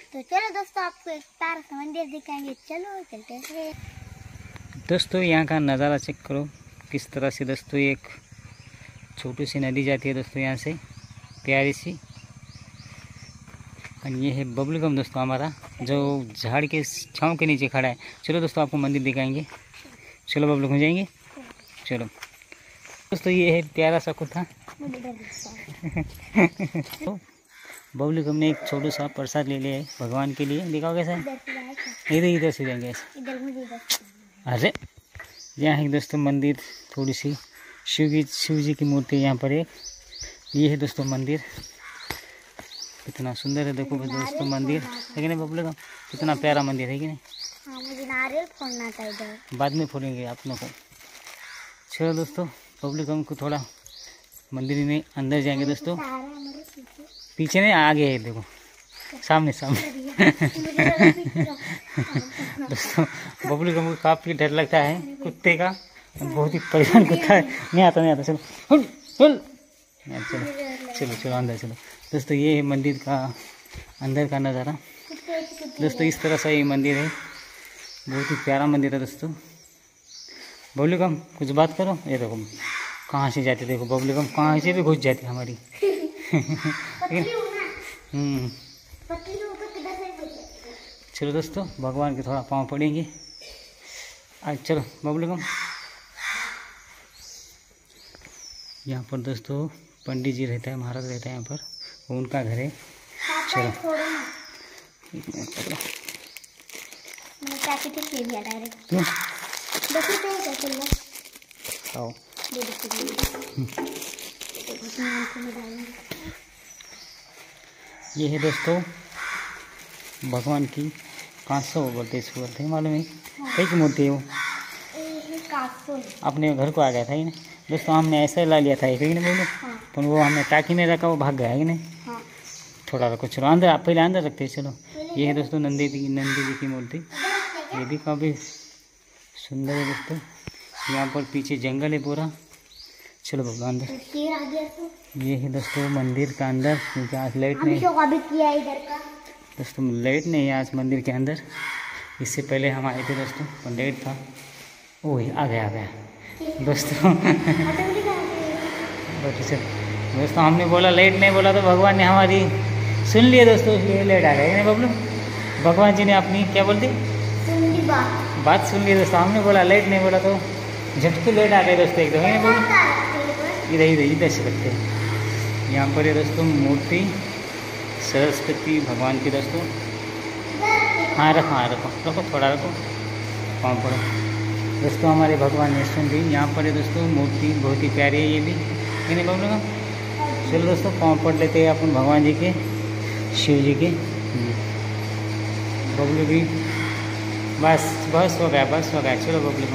तो चलो दोस्तों आपको एक प्यारा सा मंदिर दिखाएंगे। चलो चलते हैं दोस्तों। यहाँ का नज़ारा चेक करो किस तरह से दोस्तों एक छोटी सी नदी जाती है दोस्तों यहाँ से, प्यारी सी। और ये है बबलू गम दोस्तों हमारा, जो झाड़ के छांव के नीचे खड़ा है। चलो दोस्तों आपको मंदिर दिखाएंगे। चलो बबलू गम जाएंगे। चलो दोस्तों ये है प्यारा सा कुत्ता। तो बबलू गम ने एक छोटा सा प्रसाद ले लिया है भगवान के लिए। दिखाओ कैसा है? इधर से जाएंगे ऐसे। अरे यहाँ है दोस्तों मंदिर, थोड़ी सी शिव जी की मूर्ति यहाँ पर एक। ये है दोस्तों मंदिर, कितना सुंदर है देखो दोस्तों मंदिर है कि नहीं बबलू गम? कितना प्यारा मंदिर है कि नहीं? हाँ, मुझे नारियल फोड़ना था इधर, बाद में फोड़ेंगे आप लोगों को। चलो दोस्तों बबलू गम को थोड़ा मंदिर में अंदर जाएंगे दोस्तों। पीछे नहीं, आगे है देखो, सामने दोस्तों बबलू गम को काफ़ी डर लगता है कुत्ते का, बहुत ही परेशान कुत्ता है। नहीं आता चलो चलो चलो चलो अंदर चलो दोस्तों। ये है मंदिर का अंदर का नज़ारा दोस्तों। इस तरह से ये मंदिर है, बहुत ही प्यारा मंदिर है दोस्तों। बबलू गम कुछ बात करो। ये देखो कहाँ से जाती, देखो बबलू गम कहाँ से भी घुस जाती हमारी। चलो दोस्तों भगवान के थोड़ा पाँव पड़ेंगे आज। चलो बबलू गम। यहाँ पर दोस्तों पंडित जी रहता है, महाराज रहता है यहाँ पर, वो उनका घर है। चलो एक मिनट पकड़ो। आओ ये है दोस्तों भगवान की कांसो बोलते इसको, बोलते हैं मालूम है कई की मूर्ति है वो। अपने घर को आ गया था ही ना दोस्तों, हमने ऐसा ला लिया था एक ही नहीं बोलो। पर वो हमने टाकी में रखा, वो भाग गया है कि नहीं? थोड़ा रखो। चलो अंदर, आप पहले अंदर रखते हैं। चलो ये है दोस्तों नंदी जी की मूर्ति, ये भी काफ़ी सुंदर है दोस्तों। यहाँ पर पीछे जंगल है पूरा। चलो बाबा अंदर। ये है दोस्तों मंदिर का अंदर, क्योंकि आज लाइट नहीं दोस्तों, लाइट नहीं है आज मंदिर के अंदर। इससे पहले हम आए थे दोस्तों, पर लाइट था। ओह आ गया दोस्तों। दोस्तों हमने बोला लाइट नहीं, बोला तो भगवान ने हमारी सुन लिया दोस्तों, ये लाइट आ गया नहीं बबलू? भगवान जी ने अपनी क्या बोलती बात सुन ली दोस्तों। हमने बोला लाइट नहीं, बोला तो झटके लाइट आ गई दोस्तों एकदम। है बोलो इधर से रखते हैं। यहाँ पर है दोस्तों मूर्ति सरस्वती भगवान की दोस्तों। हाँ रखो थोड़ा रखो, पाँव पड़ो दोस्तों। हमारे भगवान ने सुन ली। यहाँ पर है दोस्तों मूर्ति, बहुत ही प्यारी है ये भी, है नहीं बबलू? चलो दोस्तों पाँव पड़ लेते हैं अपन भगवान जी के, शिव जी के। बबलू भी बस हो गया। चलो बबलू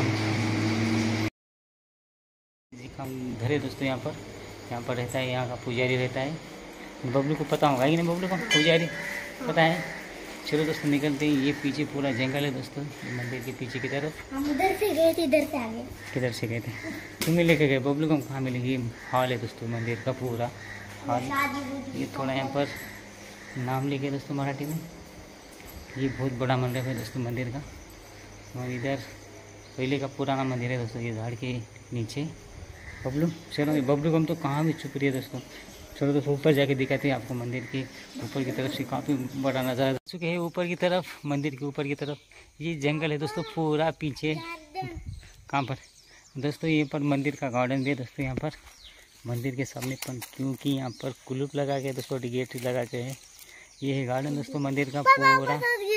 हम घर है दोस्तों। यहाँ पर रहता है, यहाँ का पुजारी रहता है। बबलू को पता होगा कि नहीं बबलू को पुजारी पता है? चलो दोस्तों निकलते हैं। ये पीछे पूरा जंगल है दोस्तों, मंदिर के पीछे की तरफ। हम उधर से गए थे, इधर से आ गए। किधर से गए थे? तुम्हें लेके गए बबलू को? कहाँ मिले? ये हॉल है दोस्तों मंदिर का, पूरा हॉल। ये थोड़ा यहाँ पर नाम लिखे दोस्तों मराठी में। ये बहुत बड़ा मंडप है दोस्तों मंदिर का। और इधर पहले का पुराना मंदिर है दोस्तों, ये झाड़ के नीचे। बबलू चलो, बबलू गम तो कहाँ भी छुप रही है दोस्तों। चलो दोस्तों ऊपर जाके दिखाते हैं आपको। मंदिर के ऊपर की तरफ से काफ़ी बड़ा नज़ारा चुके हैं। ऊपर की तरफ, मंदिर के ऊपर की तरफ ये जंगल है दोस्तों पूरा पीछे। कहाँ पर दोस्तों? ये पर मंदिर का गार्डन भी है दोस्तों यहाँ पर मंदिर के सामने। पर क्योंकि यहाँ पर कुलूप लगा के दोस्तों, गेट लगा के है। ये है गार्डन दोस्तों मंदिर का पूरा।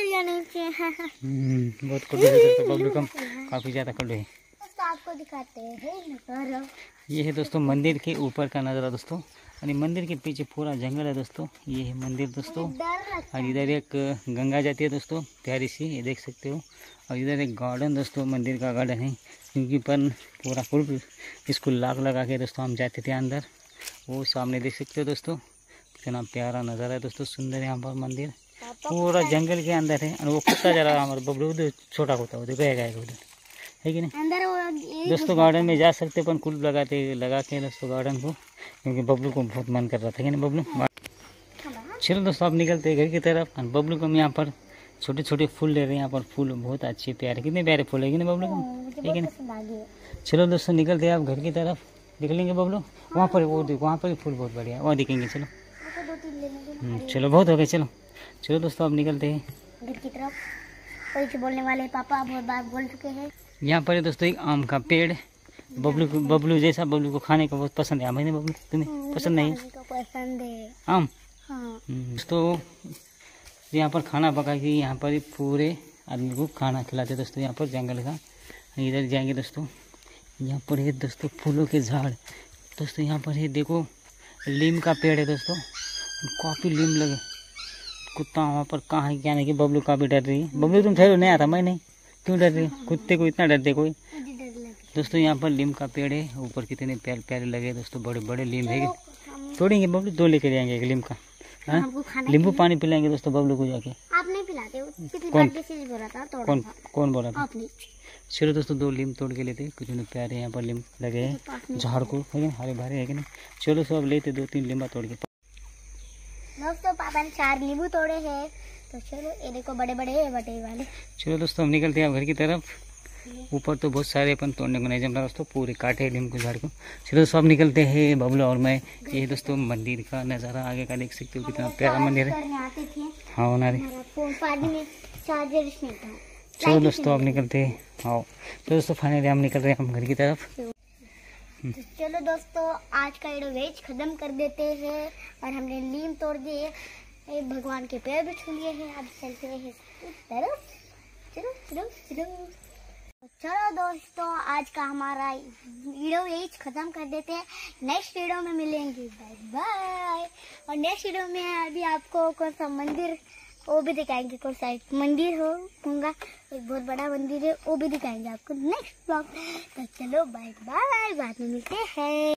बहुत कड़ू है दोस्तों, बबलू गम काफ़ी ज़्यादा कड़ू है। आपको दिखाते हैं। ये है दोस्तों मंदिर के ऊपर का नज़ारा दोस्तों। और मंदिर के पीछे पूरा जंगल है दोस्तों। ये है मंदिर दोस्तों। और इधर एक गंगा जाती है दोस्तों, प्यारी सी, ये देख सकते हो। और इधर एक गार्डन दोस्तों, मंदिर का गार्डन है। क्योंकि पर पूरा कुल इसको लाक लगा के दोस्तों हम जाते थे अंदर। वो सामने देख सकते हो दोस्तों, कितना प्यारा नज़ारा है दोस्तों, सुंदर है यहाँ पर मंदिर। पूरा जंगल के अंदर है। और वो कुत्ता जा रहा है हमारा बबलू, उधर छोटा कुत्ता उधर गएगा उधर, है कि नहीं दोस्तों? गार्डन में जा सकते अपन कुल लगा के दोस्तों गार्डन को, क्योंकि बबलू को बहुत मन कर रहा था कि नहीं बबलू? चलो दोस्तों आप निकलते हैं घर की तरफ। और बबलू को हम यहाँ पर छोटे छोटे फूल ले रहे हैं। यहाँ पर फूल बहुत अच्छे प्यारे, कितने प्यारे फूल है कि नहीं बबलू को, मुझे ठीक है बहुत ना। पसंद आ गए। चलो दोस्तों निकलते हैं आप घर की तरफ। निकलेंगे बबलू, वहाँ पर वो देखो, वहाँ पर भी फूल बहुत बढ़िया है, वहाँ दिखेंगे। चलो मुझे 2-3 लेने दो चलो बहुत हो गए। चलो चलो दोस्तों अब निकलते हैं घर की तरफ। कोई से बोलने वाले पापा बहुत बार बोल चुके हैं। यहाँ पर है दोस्तों एक आम का पेड़। बबलू जैसा, बबलू को खाने का बहुत पसंद है आम, है ना बबलू, तुम्हें पसंद नहीं है मुझे तो पसंद है आम। हाँ। दोस्तों यहाँ पर खाना पका के यहाँ पर पूरे आदमी को खाना खिलाते दोस्तों। यहाँ पर जंगल का, इधर जाएंगे दोस्तों। यहाँ पर है दोस्तों फूलों के झाड़ दोस्तों। यहाँ पर है देखो नीम का पेड़ है दोस्तों, काफ़ी नीम लगे। कुत्ता वहाँ पर कहाँ है क्या नहीं कि बबलू काफ़ी डर रही है। बबलू तुम ठहरो, नहीं आता मैं नहीं, क्यों डर रही है, कुत्ते को इतना डरते कोई। मुझे डर लगे। दोस्तों यहाँ पर नीम का पेड़ है, ऊपर कितने प्यारे प्यारे लगे दोस्तों, बड़े बड़े नीम है। हम तोड़ेंगे बबलू, 2 लेके जाएंगे एक नीम का। हाँ हमको खाना नींबू पानी पिलाएंगे दोस्तों बबलू को जाके। आप नहीं पिलाते हो, पिछली कौन? बार किसी ने बोला था तोड़ा कौन था कौन बोला था। आपने। चलो दोस्तों 2 नीम तोड़ के लेते, कितने प्यारे यहाँ पर नीम लगे हैं झाड़ को, है ना, हरे भरे है कि नहीं। चलो सब लेते 2-3 नींबा तोड़ के। दोस्तों पापा ने 4 नींबू तोड़े हैं, तो चलो ये देखो बड़े बड़े है बटे वाले। चलो दोस्तों हम निकलते हैं अब घर की तरफ। ऊपर तो बहुत सारे अपन तोड़ने को नहीं जम रहा दोस्तों, पूरे काटे नीम के झाड़ को। चलो सब निकलते हैं बबलू और मैं। ये दोस्तों मंदिर का नज़ारा आगे का देख सकते हो, कितना प्यारा मंदिर है। करने आते थे, हाँ होना रे। हमारा फोन पानी में चार्जर नहीं था। चलो दोस्तों अब निकलते हैं। हाँ तो दोस्तों फाइनली हम निकल रहे हैं हम घर की तरफ। तो चलो दोस्तों आज का वीडियो वेज खत्म कर देते हैं। और हमने नीम तोड़ दिए, भगवान के पैर भी छू लिए हैं। अब चलते हैं तरफ। चलो चलो चलो चलो दोस्तों आज का हमारा वीडियो वेज खत्म कर देते हैं। नेक्स्ट वीडियो में मिलेंगे, बाय बाय। और नेक्स्ट वीडियो में अभी आपको कौन सा मंदिर वो भी दिखाएंगे, कौन सा एक मंदिर होगा, एक बहुत बड़ा मंदिर है, वो भी दिखाएंगे आपको नेक्स्ट ब्लॉग। तो चलो बाय बाय, बाद में मिलते हैं।